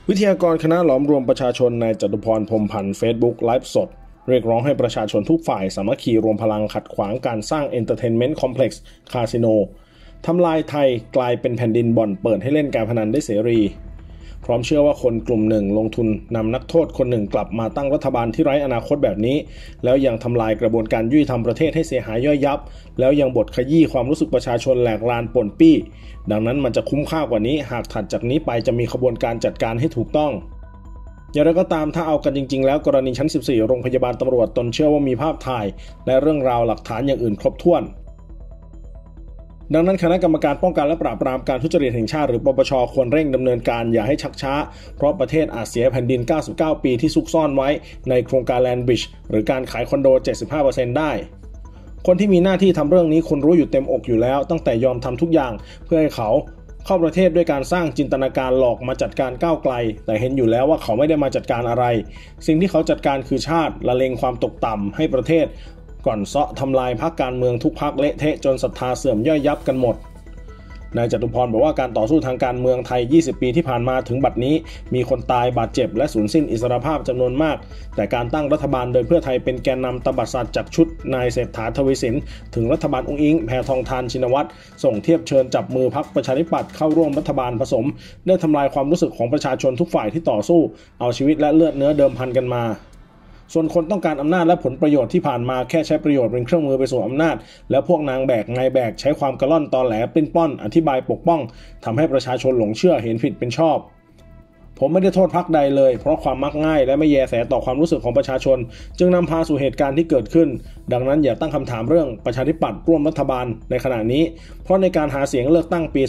วิทยากรคณะหลอมรวมประชาชนนายจตุพรพรหมพันธ์ Facebook ไลฟ์สดเรียกร้องให้ประชาชนทุกฝ่ายสามัคคีรวมพลังขัดขวางการสร้าง Entertainment Complex คาสิโนทำลายไทยกลายเป็นแผ่นดินบ่อนเปิดให้เล่นการพนันได้เสรีพร้อมเชื่อว่าคนกลุ่มหนึ่งลงทุนนำนักโทษคนหนึ่งกลับมาตั้งรัฐบาลที่ไร้อนาคตแบบนี้แล้วยังทำลายกระบวนการยุติธรรมประเทศให้เสียหายย่อยยับแล้วยังบดขยี้ความรู้สึกประชาชนแหลกลานป่นปี้ดังนั้นมันจะคุ้มค่ากว่านี้หากถัดจากนี้ไปจะมีขบวนการจัดการให้ถูกต้องอย่างไรก็ตามถ้าเอากันจริงๆแล้วกรณีชั้น14โรงพยาบาลตำรวจตนเชื่อว่ามีภาพถ่ายและเรื่องราวหลักฐานอย่างอื่นครบถ้วนดังนั้นคณะกรรมการป้องกันและปราบปรามการทุจริตแห่งชาติหรือปปช.ควรเร่งดำเนินการอย่าให้ชักช้าเพราะประเทศอาจเสียแผ่นดิน99ปีที่ซุกซ่อนไว้ในโครงการแลนด์บริดจ์หรือการขายคอนโด 75% ได้คนที่มีหน้าที่ทำเรื่องนี้คุณรู้อยู่เต็มอกอยู่แล้วตั้งแต่ยอมทำทุกอย่างเพื่อให้เขาเข้าประเทศด้วยการสร้างจินตนาการหลอกมาจัดการก้าวไกลแต่เห็นอยู่แล้วว่าเขาไม่ได้มาจัดการอะไรสิ่งที่เขาจัดการคือชาติละเลงความตกต่ำให้ประเทศก่อนเซาะทำลายพรรคการเมืองทุกพรรคเละเทะจนศรัทธาเสื่อมย่อยยับกันหมดนายจตุพรบอกว่าการต่อสู้ทางการเมืองไทย20ปีที่ผ่านมาถึงบัดนี้มีคนตายบาดเจ็บและสูญสิ้นอิสรภาพจำนวนมากแต่การตั้งรัฐบาลโดยเพื่อไทยเป็นแกนนำตบัดสัตว์จากชุดนายเศรษฐาทวีสินถึงรัฐบาลอุ๊งอิ๊งแพทองธารชินวัตรส่งเทียบเชิญจับมือพรรคประชาธิปัตย์เข้าร่วมรัฐบาลผสมได้ทำลายความรู้สึกของประชาชนทุกฝ่ายที่ต่อสู้เอาชีวิตและเลือดเนื้อเดิมพันกันมาส่วนคนต้องการอำนาจและผลประโยชน์ที่ผ่านมาแค่ใช้ประโยชน์เป็นเครื่องมือไปสู่อำนาจแล้วพวกนางแบกไงแบกใช้ความกระล่อนตอแหลปลิ้นป้อนอธิบายปกป้องทำให้ประชาชนหลงเชื่อเห็นผิดเป็นชอบผมไม่ได้โทษพรรคใดเลยเพราะความมักง่ายและไม่แยแสต่อความรู้สึกของประชาชนจึงนำพาสู่เหตุการณ์ที่เกิดขึ้นดังนั้นอย่าตั้งคำถามเรื่องประชาธิปัตย์ร่วมรัฐบาลในขณะนี้เพราะในการหาเสียงเลือกตั้งปี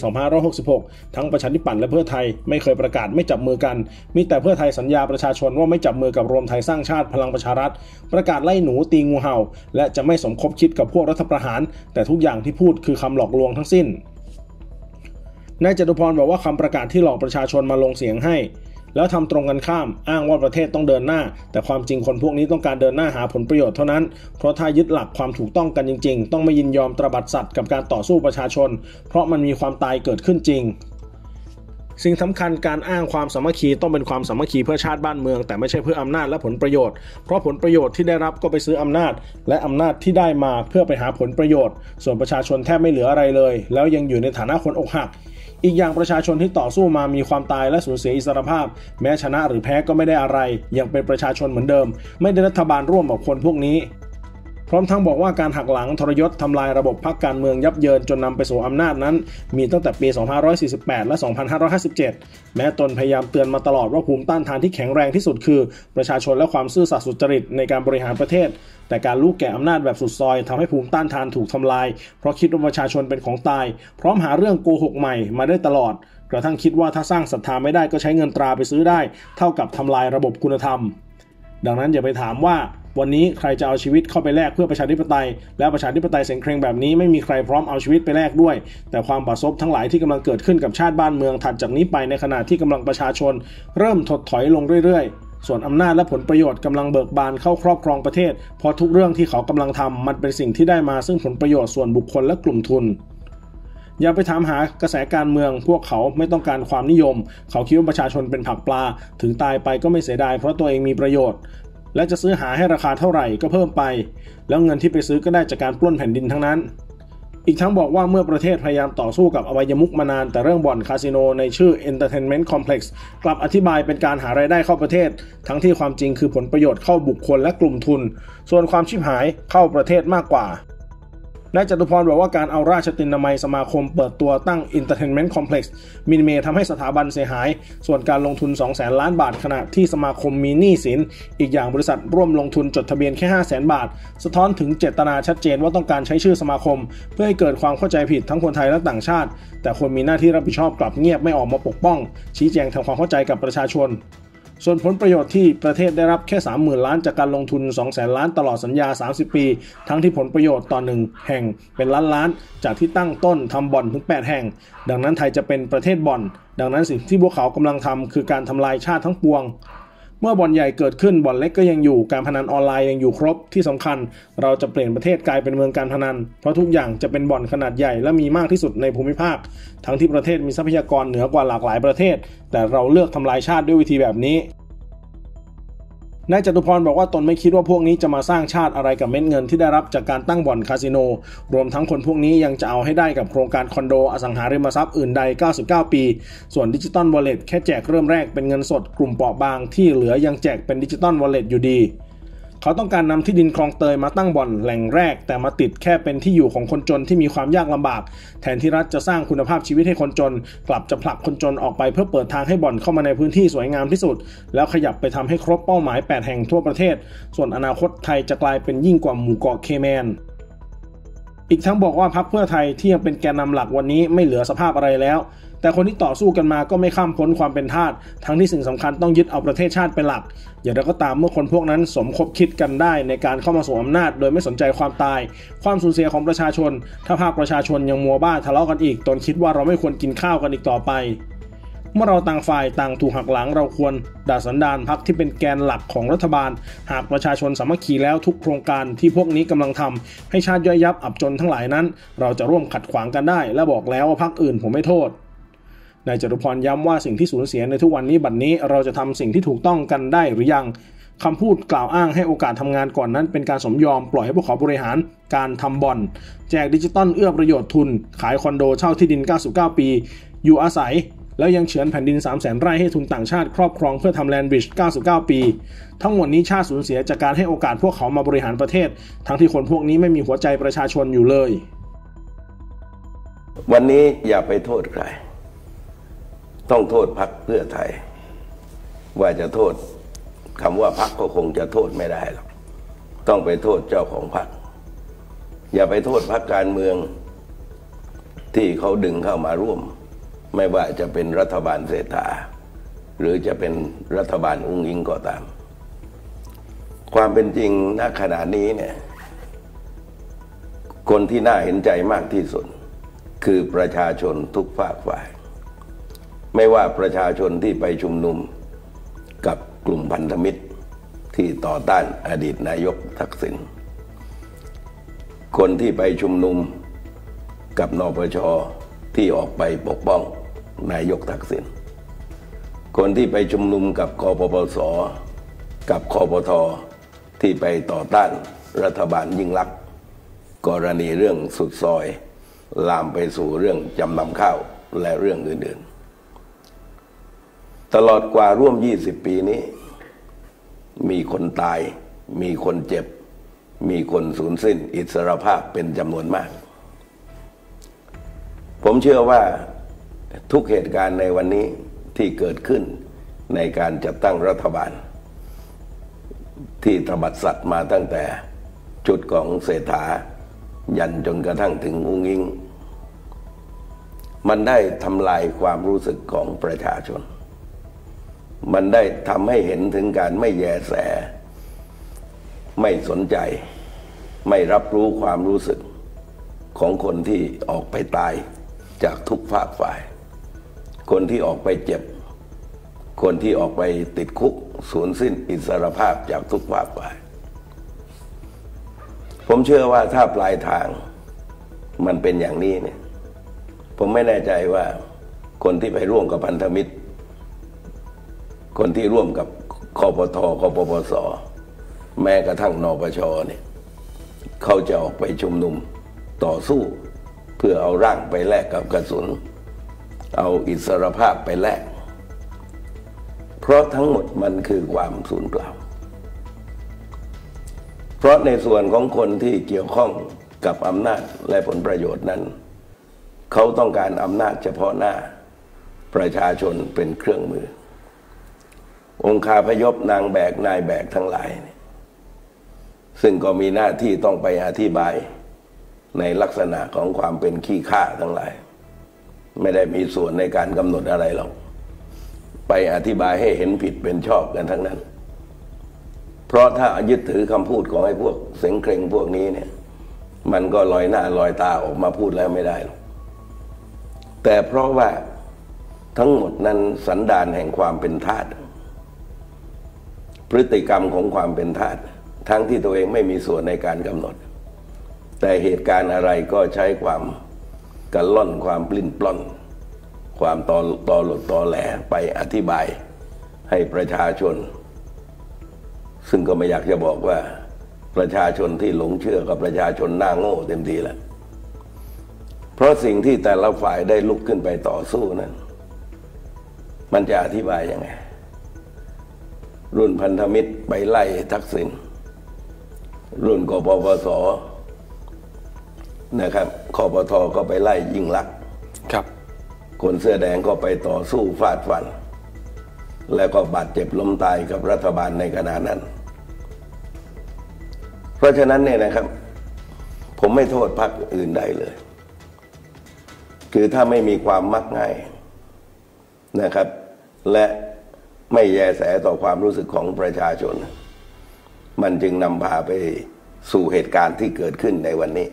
2566ทั้งประชาธิปัตย์และเพื่อไทยไม่เคยประกาศไม่จับมือกันมีแต่เพื่อไทยสัญญาประชาชนว่าไม่จับมือกับรวมไทยสร้างชาติพลังประชารัฐประกาศไล่หนูตีงูเห่าและจะไม่สมคบคิดกับพวกรัฐประหารแต่ทุกอย่างที่พูดคือคำหลอกลวงทั้งสิ้นนายจตุพรบอกว่าคำประกาศที่หลอกประชาชนมาลงเสียงให้แล้วทำตรงกันข้ามอ้างว่าประเทศต้องเดินหน้าแต่ความจริงคนพวกนี้ต้องการเดินหน้าหาผลประโยชน์เท่านั้นเพราะถ้ายึดหลักความถูกต้องกันจริงๆต้องไม่ยินยอมตระบัดสัตว์กับการต่อสู้ประชาชนเพราะมันมีความตายเกิดขึ้นจริงสิ่งสำคัญการอ้างความสามัคคีต้องเป็นความสามัคคีเพื่อชาติบ้านเมืองแต่ไม่ใช่เพื่ออำนาจและผลประโยชน์เพราะผลประโยชน์ที่ได้รับก็ไปซื้ออำนาจและอำนาจที่ได้มาเพื่อไปหาผลประโยชน์ส่วนประชาชนแทบไม่เหลืออะไรเลยแล้วยังอยู่ในฐานะคนอกหักอีกอย่างประชาชนที่ต่อสู้มามีความตายและสูญเสียอิสรภาพแม้ชนะหรือแพ้ก็ไม่ได้อะไรยังเป็นประชาชนเหมือนเดิมไม่ได้รัฐบาลร่วมกับคนพวกนี้พร้อมทั้งบอกว่าการหักหลังทรยศทำลายระบบพรรคการเมืองยับเยินจนนำไปสู่อำนาจนั้นมีตั้งแต่ปี2548และ2557แม้ตนพยายามเตือนมาตลอดว่าภูมิต้านทานที่แข็งแรงที่สุดคือประชาชนและความซื่อสัตย์สุจริตในการบริหารประเทศแต่การลูกแก่อำนาจแบบสุดซอยทำให้ภูมิต้านทานถูกทำลายเพราะคิดว่าประชาชนเป็นของตายพร้อมหาเรื่องโกหกใหม่มาได้ตลอดกระทั่งคิดว่าถ้าสร้างศรัทธาไม่ได้ก็ใช้เงินตราไปซื้อได้เท่ากับทำลายระบบคุณธรรมดังนั้นอย่าไปถามว่าวันนี้ใครจะเอาชีวิตเข้าไปแลกเพื่อประชาธิปไตยและประชาธิปไตยเสียงเคร่งแบบนี้ไม่มีใครพร้อมเอาชีวิตไปแลกด้วยแต่ความบาดซบทั้งหลายที่กำลังเกิดขึ้นกับชาติบ้านเมืองถัดจากนี้ไปในขณะที่กำลังประชาชนเริ่มถดถอยลงเรื่อยๆส่วนอำนาจและผลประโยชน์กำลังเบิกบานเข้าครอบครองประเทศเพราะทุกเรื่องที่เขากำลังทำมันเป็นสิ่งที่ได้มาซึ่งผลประโยชน์ส่วนบุคคลและกลุ่มทุนอย่าไปถามหากระแสการเมืองพวกเขาไม่ต้องการความนิยมเขาคิดว่าประชาชนเป็นผักปลาถึงตายไปก็ไม่เสียดายเพราะตัวเองมีประโยชน์และจะซื้อหาให้ราคาเท่าไหร่ก็เพิ่มไปแล้วเงินที่ไปซื้อก็ได้จากการปล้นแผ่นดินทั้งนั้นอีกทั้งบอกว่าเมื่อประเทศพยายามต่อสู้กับอบายมุขมานานแต่เรื่องบ่อนคาสิโนในชื่อ Entertainment Complex กลับอธิบายเป็นการหารายได้เข้าประเทศทั้งที่ความจริงคือผลประโยชน์เข้าบุคคลและกลุ่มทุนส่วนความชิบหายเข้าประเทศมากกว่านายจตุพรบอกว่าการเอาราชตินามัยสมาคมเปิดตัวตั้ง Entertainment Complex มินิเมทำให้สถาบันเสียหายส่วนการลงทุน 200,000 ล้านบาทขณะที่สมาคมมีหนี้สินอีกอย่างบริษัทร่วมลงทุนจดทะเบียนแค่ 500,000 บาทสะท้อนถึงเจตนาชัดเจนว่าต้องการใช้ชื่อสมาคมเพื่อให้เกิดความเข้าใจผิดทั้งคนไทยและต่างชาติแต่คนมีหน้าที่รับผิดชอบกลับเงียบไม่ออกมาปกป้องชี้แจงทำความเข้าใจกับประชาชนส่วนผลประโยชน์ที่ประเทศได้รับแค่ 30,000 ล้านจากการลงทุน 200,000 ล้านตลอดสัญญา30ปีทั้งที่ผลประโยชน์ต่อ1แห่งเป็นล้านจากที่ตั้งต้นทำบ่อนถึง8แห่งดังนั้นไทยจะเป็นประเทศบ่อนดังนั้นสิ่งที่พวกเขากำลังทำคือการทำลายชาติทั้งปวงเมื่อบ่อนใหญ่เกิดขึ้นบ่อนเล็กก็ยังอยู่การพนันออนไลน์ยังอยู่ครบที่สำคัญเราจะเปลี่ยนประเทศกลายเป็นเมืองการพนันเพราะทุกอย่างจะเป็นบ่อนขนาดใหญ่และมีมากที่สุดในภูมิภาคทั้งที่ประเทศมีทรัพยากรเหนือกว่าหลากหลายประเทศแต่เราเลือกทำลายชาติด้วยวิธีแบบนี้นายจตุพรบอกว่าตนไม่คิดว่าพวกนี้จะมาสร้างชาติอะไรกับเม็ดเงินที่ได้รับจากการตั้งบ่อนคาสิโนรวมทั้งคนพวกนี้ยังจะเอาให้ได้กับโครงการคอนโดอสังหาริมทรัพย์อื่นใด99ปีส่วนดิจิตอลวอลเล็ตแค่แจกเริ่มแรกเป็นเงินสดกลุ่มเปราะบางที่เหลือยังแจกเป็นดิจิตอลวอลเล็ตอยู่ดีเขาต้องการนำที่ดินคลองเตยมาตั้งบ่อนแหล่งแรกแต่มาติดแค่เป็นที่อยู่ของคนจนที่มีความยากลำบากแทนที่รัฐจะสร้างคุณภาพชีวิตให้คนจนกลับจะผลักคนจนออกไปเพื่อเปิดทางให้บ่อนเข้ามาในพื้นที่สวยงามที่สุดแล้วขยับไปทำให้ครบเป้าหมาย8แห่งทั่วประเทศส่วนอนาคตไทยจะกลายเป็นยิ่งกว่าหมู่เกาะเคแมนอีกทั้งบอกว่าพรรคเพื่อไทยที่ยังเป็นแกนนำหลักวันนี้ไม่เหลือสภาพอะไรแล้วแต่คนที่ต่อสู้กันมาก็ไม่ข้ามพ้นความเป็นทาสทั้งที่สิ่งสำคัญต้องยึดเอาประเทศชาติเป็นหลักอย่างไรก็ตามเมื่อคนพวกนั้นสมคบคิดกันได้ในการเข้ามาสู่อำนาจโดยไม่สนใจความตายความสูญเสียของประชาชนถ้าภาคประชาชนยังมัวบ้าทะเลาะกันอีกตนคิดว่าเราไม่ควรกินข้าวกันอีกต่อไปเมื่อเราต่างฝ่ายต่างถูกหักหลังเราควรด่าสันดานพรรคที่เป็นแกนหลักของรัฐบาลหากประชาชนสามัคคีแล้วทุกโครงการที่พวกนี้กำลังทำให้ชาติย่อยยับอับจนทั้งหลายนั้นเราจะร่วมขัดขวางกันได้และบอกแล้วว่าพรรคอื่นผมไม่โทษนายจตุพรย้ำว่าสิ่งที่สูญเสียในทุกวันนี้บัดนี้เราจะทำสิ่งที่ถูกต้องกันได้หรือยังคำพูดกล่าวอ้างให้โอกาสทำงานก่อนนั้นเป็นการสมยอมปล่อยให้พวกเขาบริหารการทำบ่อนแจกดิจิตอลเอื้อประโยชน์ทุนขายคอนโดเช่าที่ดิน99ปีอยู่อาศัยแล้วยังเฉือนแผ่นดิน 300,000 ไร่ให้ทุนต่างชาติครอบครองเพื่อทำแลนด์บริดจ์99ปีทั้งหมดนี้ชาติสูญเสียจากการให้โอกาสพวกเขามาบริหารประเทศทั้งที่คนพวกนี้ไม่มีหัวใจประชาชนอยู่เลยวันนี้อย่าไปโทษใครต้องโทษพรรคเพื่อไทยว่าจะโทษคำว่าพรรคก็คงจะโทษไม่ได้หรอกต้องไปโทษเจ้าของพรรคอย่าไปโทษพรรคการเมืองที่เขาดึงเข้ามาร่วมไม่ว่าจะเป็นรัฐบาลเศรษฐาหรือจะเป็นรัฐบาลอุ้งอิงก็ตามความเป็นจริงณขณะนี้เนี่ยคนที่น่าเห็นใจมากที่สุดคือประชาชนทุกภาคฝ่ายไม่ว่าประชาชนที่ไปชุมนุมกับกลุ่มพันธมิตรที่ต่อต้านอดีตนายกทักษิณคนที่ไปชุมนุมกับนปช.ที่ออกไปปกป้องนายกทักษิณคนที่ไปชุมนุมกับกปปส.กับคปท.ที่ไปต่อต้านรัฐบาลยิ่งลักษณ์กรณีเรื่องสุดซอยลามไปสู่เรื่องจำนำข้าวและเรื่องอื่นๆตลอดกว่าร่วม20ปีนี้มีคนตายมีคนเจ็บมีคนสูญสิ้นอิสรภาพเป็นจำนวนมากผมเชื่อว่าทุกเหตุการณ์ในวันนี้ที่เกิดขึ้นในการจัดตั้งรัฐบาลที่ตบัดสัตว์มาตั้งแต่จุดของเศรษฐายันจนกระทั่งถึงอุ้งอิงมันได้ทำลายความรู้สึกของประชาชนมันได้ทำให้เห็นถึงการไม่แยแสไม่สนใจไม่รับรู้ความรู้สึกของคนที่ออกไปตายจากทุกภาคฝ่ายคนที่ออกไปเจ็บคนที่ออกไปติดคุกสูญสิ้นอิสรภาพจากทุกภาคฝ่ายผมเชื่อว่าถ้าปลายทางมันเป็นอย่างนี้เนี่ยผมไม่แน่ใจว่าคนที่ไปร่วมกับพันธมิตรคนที่ร่วมกับคปท.คปปส.แม้กระทั่งนปช.เนี่ยเขาจะออกไปชุมนุมต่อสู้เพื่อเอาร่างไปแลกกับกระสุนเอาอิสรภาพไปแลกเพราะทั้งหมดมันคือความสูญเปล่าเพราะในส่วนของคนที่เกี่ยวข้องกับอำนาจและผลประโยชน์นั้นเขาต้องการอำนาจเฉพาะหน้าประชาชนเป็นเครื่องมือองคาพยพนางแบกนายแบกทั้งหลายซึ่งก็มีหน้าที่ต้องไปอธิบายในลักษณะของความเป็นขี้ข้าทั้งหลายไม่ได้มีส่วนในการกำหนดอะไรหรอกไปอธิบายให้เห็นผิดเป็นชอบกันทั้งนั้นเพราะถ้ายึดถือคำพูดของไอ้พวกเสงเคร่งพวกนี้เนี่ยมันก็ลอยหน้าลอยตาออกมาพูดแล้วไม่ได้หรอกแต่เพราะว่าทั้งหมดนั้นสันดานแห่งความเป็นทาสพฤติกรรมของความเป็นทาสทั้งที่ตัวเองไม่มีส่วนในการกำหนดแต่เหตุการณ์อะไรก็ใช้ความกระล่อนความปลิ้นปล้อนความตอหลดตอแหลไปอธิบายให้ประชาชนซึ่งก็ไม่อยากจะบอกว่าประชาชนที่หลงเชื่อกับประชาชนหน้าโง่เต็มทีแล้วเพราะสิ่งที่แต่ละฝ่ายได้ลุกขึ้นไปต่อสู้นั้นมันจะอธิบายยังไงรุ่นพันธมิตรไปไล่ทักษิณรุ่นกปปสนะครับคปทก็ไปไล่ยิ่งลักษณ์ครับคนเสื้อแดงก็ไปต่อสู้ฟาดฟันแล้วก็บาดเจ็บล้มตายกับรัฐบาลในขณะนั้นเพราะฉะนั้นเนี่ยนะครับผมไม่โทษพรรคอื่นใดเลยคือถ้าไม่มีความมักง่ายนะครับและไม่แยแสต่อความรู้สึกของประชาชนมันจึงนำพาไปสู่เหตุการณ์ที่เกิดขึ้นในวันนี้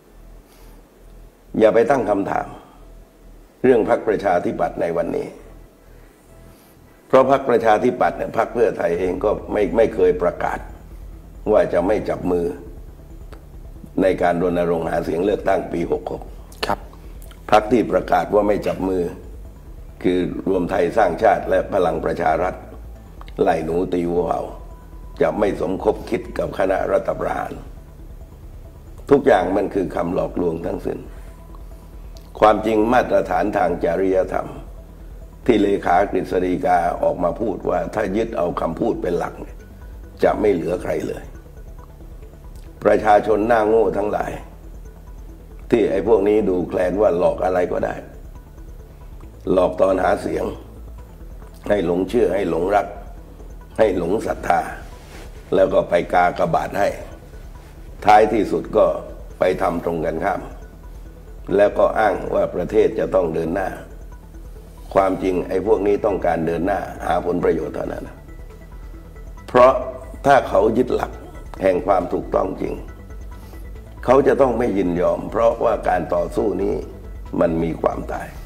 อย่าไปตั้งคำถามเรื่องพรรคประชาธิปัตย์ในวันนี้เพราะพรรคประชาธิปัตย์เนี่ยพรรคเพื่อไทยเองก็ไม่เคยประกาศว่าจะไม่จับมือในการรณรงค์หาเสียงเลือกตั้งปี66 ครับพรรคที่ประกาศว่าไม่จับมือคือรวมไทยสร้างชาติและพลังประชารัฐไล่หนูตีวัวเห่าจะไม่สมคบคิดกับคณะรัฐประหารทุกอย่างมันคือคำหลอกลวงทั้งสิ้นความจริงมาตรฐานทางจริยธรรมที่เลขากฤษฎีกาออกมาพูดว่าถ้ายึดเอาคำพูดเป็นหลักจะไม่เหลือใครเลยประชาชนหน้าโง่ทั้งหลายที่ไอ้พวกนี้ดูแคลนว่าหลอกอะไรก็ได้หลอกตอนหาเสียงให้หลงเชื่อให้หลงรักให้หลงศรัทธาแล้วก็ไปกากบาทให้ท้ายที่สุดก็ไปทำตรงกันข้ามแล้วก็อ้างว่าประเทศจะต้องเดินหน้าความจริงไอ้พวกนี้ต้องการเดินหน้าหาผลประโยชน์เท่านั้นเพราะถ้าเขายึดหลักแห่งความถูกต้องจริงเขาจะต้องไม่ยินยอมเพราะว่าการต่อสู้นี้มันมีความตาย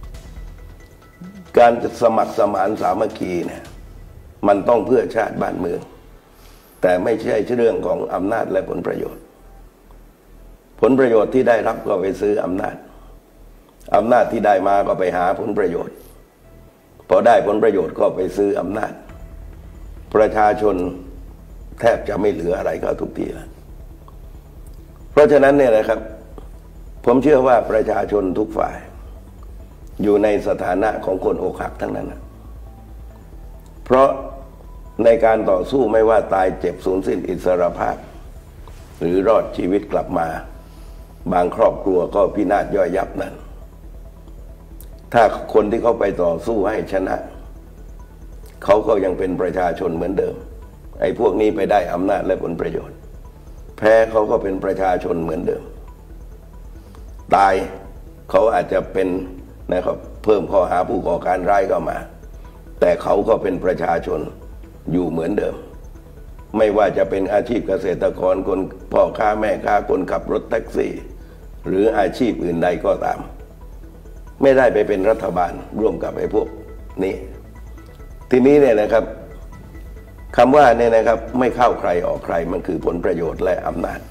การสมัครสมานสามัคคีเนี่ยมันต้องเพื่อชาติบ้านเมืองแต่ไม่ใช่เรื่องของอำนาจและผลประโยชน์ผลประโยชน์ที่ได้รับก็ไปซื้ออำนาจที่ได้มาก็ไปหาผลประโยชน์พอได้ผลประโยชน์ก็ไปซื้ออำนาจประชาชนแทบจะไม่เหลืออะไรก็ทุกทีแล้วเพราะฉะนั้นเนี่ยนะครับผมเชื่อว่าประชาชนทุกฝ่ายอยู่ในสถานะของคนอกหักทั้งนั้นเพราะในการต่อสู้ไม่ว่าตายเจ็บสูญสิ้นอิสรภาพหรือรอดชีวิตกลับมาบางครอบครัวก็พินาศย่อยยับนั้นถ้าคนที่เขาไปต่อสู้ให้ชนะเขาก็ยังเป็นประชาชนเหมือนเดิมไอ้พวกนี้ไปได้อำนาจและผลประโยชน์แพ้เขาก็เป็นประชาชนเหมือนเดิมตายเขาอาจจะเป็นนะครับเพิ่มข้อหาผู้ก่อการร้ายเข้ามาแต่เขาก็เป็นประชาชนอยู่เหมือนเดิมไม่ว่าจะเป็นอาชีพเกษตรกรคนพ่อค้าแม่ค้าคนขับรถแท็กซี่หรืออาชีพอื่นใดก็ตามไม่ได้ไปเป็นรัฐบาลร่วมกับไอ้พวกนี้ทีนี้เนี่ยนะครับคำว่าเนี่ยนะครับไม่เข้าใครออกใครมันคือผลประโยชน์และอำนาจ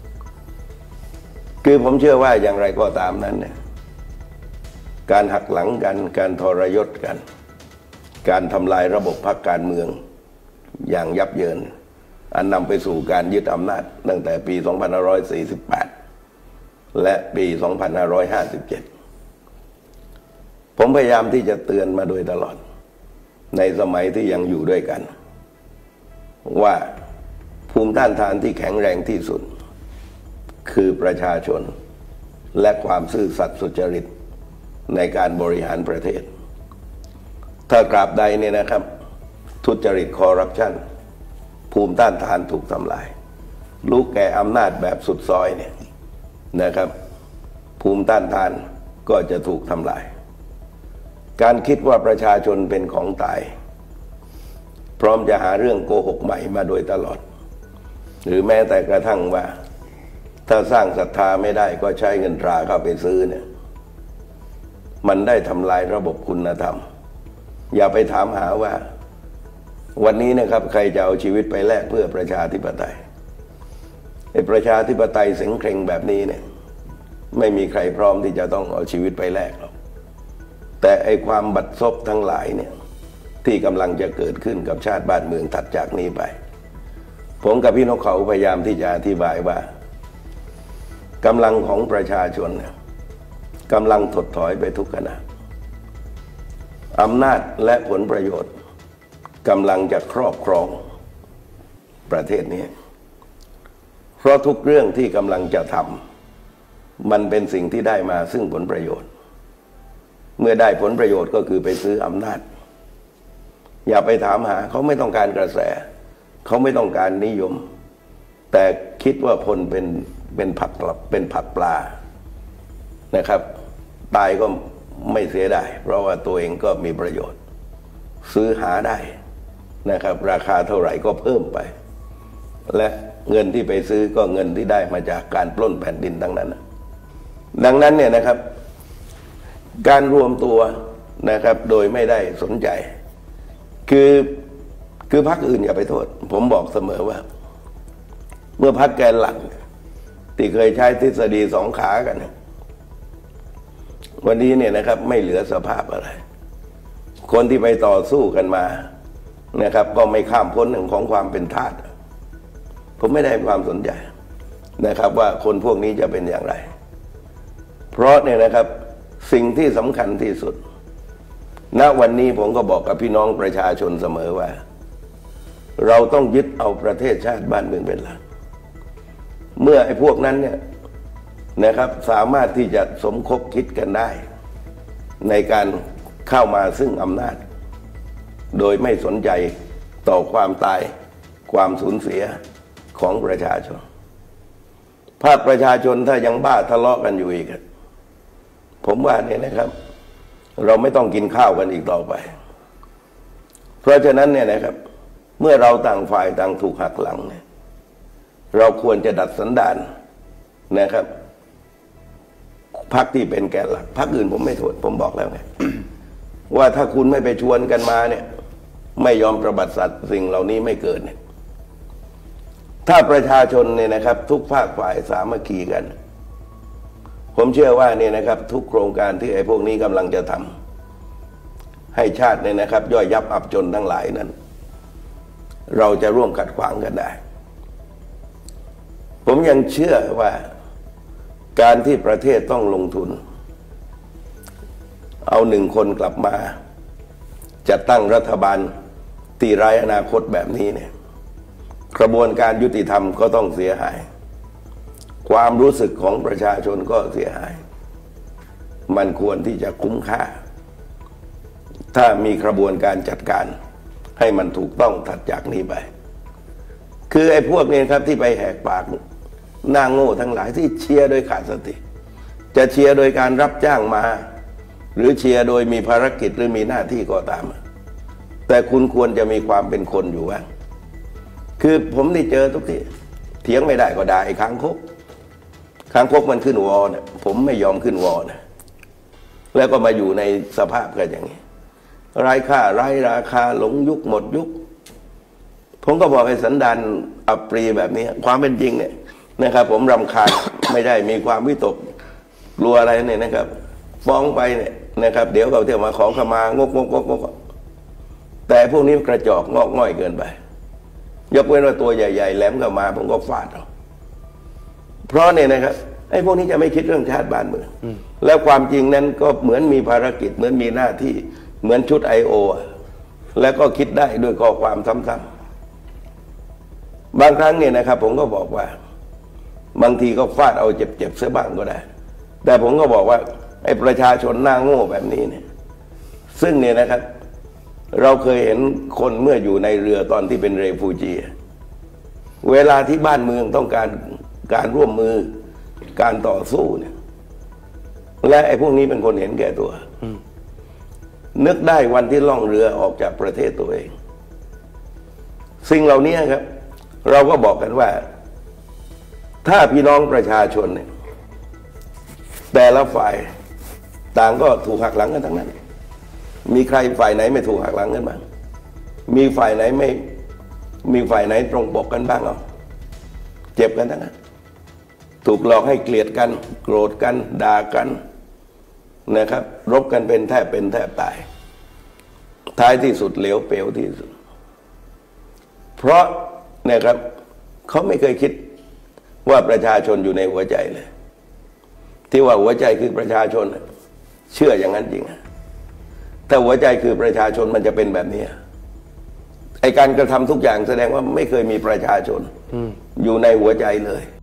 คือผมเชื่อว่าอย่างไรก็ตามนั้นเนี่ยการหักหลังกันการทรยศกันการทำลายระบบพรรคการเมืองอย่างยับเยินอันนำไปสู่การยึดอำนาจตั้งแต่ปี 2548 และปี 2557 ผมพยายามที่จะเตือนมาโดยตลอดในสมัยที่ยังอยู่ด้วยกันว่าภูมิต้านทานที่แข็งแรงที่สุดคือประชาชนและความซื่อสัตย์สุจริตในการบริหารประเทศถ้ากราบใดเนี่ยนะครับทุจริตคอร์รัปชันภูมิต้านทานถูกทำลายลูกแก่อำนาจแบบสุดซอยเนี่ยนะครับภูมิต้านทานก็จะถูกทำลายการคิดว่าประชาชนเป็นของตายพร้อมจะหาเรื่องโกหกใหม่มาโดยตลอดหรือแม้แต่กระทั่งว่าถ้าสร้างศรัทธาไม่ได้ก็ใช้เงินตราเข้าไปซื้อเนี่ยมันได้ทำลายระบบคุณธรรมอย่าไปถามหาว่าวันนี้นะครับใครจะเอาชีวิตไปแลกเพื่อประชาธิปไตยไอ้ประชาธิปไตยเสงเคร่งแบบนี้เนี่ยไม่มีใครพร้อมที่จะต้องเอาชีวิตไปแลกหรอกแต่ไอ้ความบัดซบทั้งหลายเนี่ยที่กำลังจะเกิดขึ้นกับชาติบ้านเมืองถัดจากนี้ไปผมกับพี่นกเขาพยายามที่จะอธิบายว่ากำลังของประชาชนเนี่ยกำลังถดถอยไปทุกขณะอำนาจและผลประโยชน์กำลังจะครอบครองประเทศนี้เพราะทุกเรื่องที่กำลังจะทำมันเป็นสิ่งที่ได้มาซึ่งผลประโยชน์เมื่อได้ผลประโยชน์ก็คือไปซื้ออำนาจอย่าไปถามหาเขาไม่ต้องการกระแสเขาไม่ต้องการนิยมแต่คิดว่าพลเป็นผักปลานะครับตายก็ไม่เสียดายเพราะว่าตัวเองก็มีประโยชน์ซื้อหาได้นะครับราคาเท่าไหร่ก็เพิ่มไปและเงินที่ไปซื้อก็เงินที่ได้มาจากการปล้นแผ่นดินทั้งนั้นดังนั้นเนี่ยนะครับการรวมตัวนะครับโดยไม่ได้สนใจคือพรรคอื่นอย่าไปโทษผมบอกเสมอว่าเมื่อพรรคแกนหลักที่เคยใช้ทฤษฎีสองขากันวันนี้เนี่ยนะครับไม่เหลือสภาพอะไรคนที่ไปต่อสู้กันมานะครับก็ไม่ข้ามพ้นหนึ่งของความเป็นทาสผมไม่ได้ความสนใจนะครับว่าคนพวกนี้จะเป็นอย่างไรเพราะเนี่ยนะครับสิ่งที่สำคัญที่สุดณวันนี้ผมก็บอกกับพี่น้องประชาชนเสมอว่าเราต้องยึดเอาประเทศชาติบ้านเมืองเป็นหลักเมื่อไอ้พวกนั้นเนี่ยนะครับสามารถที่จะสมคบคิดกันได้ในการเข้ามาซึ่งอำนาจโดยไม่สนใจต่อความตายความสูญเสียของประชาชนภาคประชาชนถ้ายังบ้าทะเลาะกันอยู่อีกผมว่าเนี่ยนะครับเราไม่ต้องกินข้าวกันอีกต่อไปเพราะฉะนั้นเนี่ยนะครับเมื่อเราต่างฝ่ายต่างถูกหักหลังเนี่ยเราควรจะดัดสันดานนะครับพรรคที่เป็นแกนหลักพรรคอื่นผมไม่โทษผมบอกแล้วไง ว่าถ้าคุณไม่ไปชวนกันมาเนี่ยไม่ยอมประบัติสัตว์สิ่งเหล่านี้ไม่เกิดเนี่ยถ้าประชาชนเนี่ยนะครับทุกภาคฝ่ายสามัคคีกันผมเชื่อว่าเนี่ยนะครับทุกโครงการที่ไอ้พวกนี้กำลังจะทำให้ชาติเนี่ยนะครับย่อยยับอับจนทั้งหลายนั้นเราจะร่วมขัดขวางกันได้ผมยังเชื่อว่าการที่ประเทศต้องลงทุนเอา1 คนกลับมาจะตั้งรัฐบาลที่ไร้อนาคตแบบนี้เนี่ยกระบวนการยุติธรรมก็ต้องเสียหายความรู้สึกของประชาชนก็เสียหายมันควรที่จะคุ้มค่าถ้ามีกระบวนการจัดการให้มันถูกต้องถัดจากนี้ไปคือไอ้พวกนี้ครับที่ไปแหกปากหน้าโง่ทั้งหลายที่เชียร์โดยขาดสติจะเชียร์โดยการรับจ้างมาหรือเชียร์โดยมีภารกิจหรือมีหน้าที่ก็ตามแต่คุณควรจะมีความเป็นคนอยู่บ้างคือผมได้เจอทุกทีเถียงไม่ได้ก็ด่าไอ้ค้างคกมันขึ้นวอเนี่ยผมไม่ยอมขึ้นวอนะแล้วก็มาอยู่ในสภาพกันอย่างนี้ไร้ค่าไร้ราคาหลงยุคหมดยุคผมก็บอกไอ้สันดานอับปรีแบบนี้ความเป็นจริงเนี่ยนะครับผมรำคาญ ไม่ได้มีความวิตกกลัวอะไรเนี่ยนะครับฟ้องไปเนี่ยนะครับเดี๋ยวเขาเที่ยวมาขอขมางกแต่พวกนี้กระจอกงอกง่อยเกินไปยกเว้นว่าตัวใหญ่ๆแหลมเข้ามาผมก็ฟาดเอาเพราะเนี่ยนะครับไอ้พวกนี้จะไม่คิดเรื่องชาติบ้านเมืองแล้วความจริงนั้นก็เหมือนมีภารกิจเหมือนมีหน้าที่เหมือนชุด I.O. แล้วก็คิดได้ด้วยข้อความซ้ำๆบางครั้งเนี่ยนะครับผมก็บอกว่าบางทีก็ฟาดเอาเจ็บๆเสียบ้างก็ได้แต่ผมก็บอกว่าไอ้ประชาชนหน้าโง่แบบนี้เนี่ยซึ่งเนี่ยนะครับเราเคยเห็นคนเมื่ออยู่ในเรือตอนที่เป็นเรฟูจีเวลาที่บ้านเมืองต้องการร่วมมือการต่อสู้เนี่ยและไอ้พวกนี้เป็นคนเห็นแก่ตัวนึกได้วันที่ล่องเรือออกจากประเทศตัวเองสิ่งเหล่านี้ครับเราก็บอกกันว่าถ้าพี่น้องประชาชนเนี่ยแต่ละฝ่ายต่างก็ถูกหักหลังกันทั้งนั้นมีใครฝ่ายไหนไม่ถูกหักหลังกันบ้างมีฝ่ายไหนไม่มีฝ่ายไหนตรงปกกันบ้างอ่ะเจ็บกันทั้งนั้นถูกหลอกให้เกลียดกันโกรธกันด่ากันนะครับรบกันเป็นแทบตายท้ายที่สุดเหลวเปลวที่สุดเพราะนะครับเขาไม่เคยคิดว่าประชาชนอยู่ในหัวใจเลยที่ว่าหัวใจคือประชาชนเชื่ออย่างนั้นจริงถ้าหัวใจคือประชาชนมันจะเป็นแบบนี้ไอการกระทำทุกอย่างแสดงว่าไม่เคยมีประชาชนอยู่ในหัวใจเลย